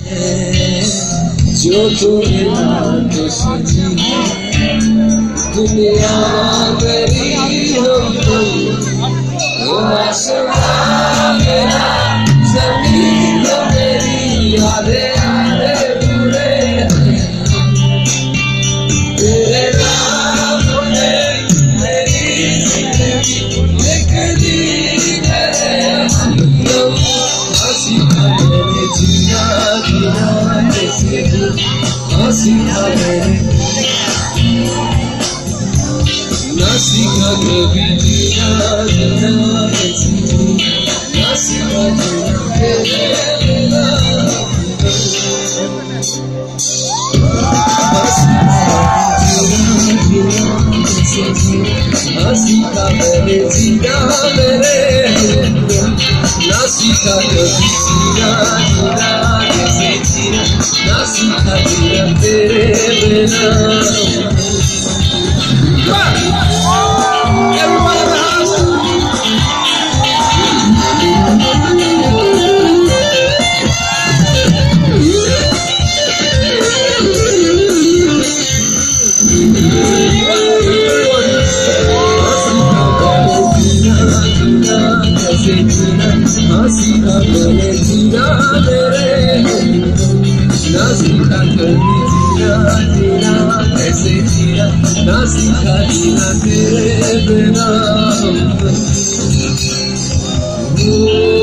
जो तुम्हें तो सजी दुनिया मेरी हो तुम आसमां मेरा ज़मीन मेरी यादें यादें पूरे तेरे नाम ने मेरी ज़िंदगी लिख दी है हंसी मैंने जीना जीना कैसे हंसी मैंने ना सीखा कभी जीना जीना कैसे ना सीखा जीना तेरे बिना ना सीखा मैंने जीना मेरे ना सीखा कभी जीना जीना कैसे जीना ना सीखा जीना तेरे बिना Everybody in the house. कैसे जीना ना सीखा जीना तेरे बिना